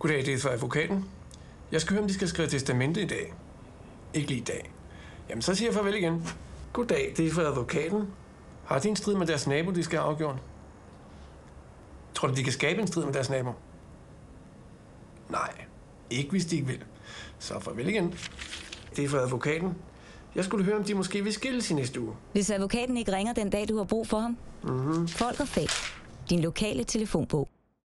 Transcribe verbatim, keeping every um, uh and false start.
Goddag, det er for advokaten. Jeg skal høre, om de skal skrive testamente i dag. Ikke lige i dag. Jamen, så siger jeg farvel igen. Goddag, det er for advokaten. Har de en strid med deres nabo, de skal have afgjort? Tror du, de kan skabe en strid med deres nabo? Nej, ikke hvis de ikke vil. Så farvel igen. Det er for advokaten. Jeg skulle høre, om de måske vil skilles i næste uge. Hvis advokaten ikke ringer den dag, du har brug for ham. Mm-hmm. Folk og Fæ. Din lokale telefonbog.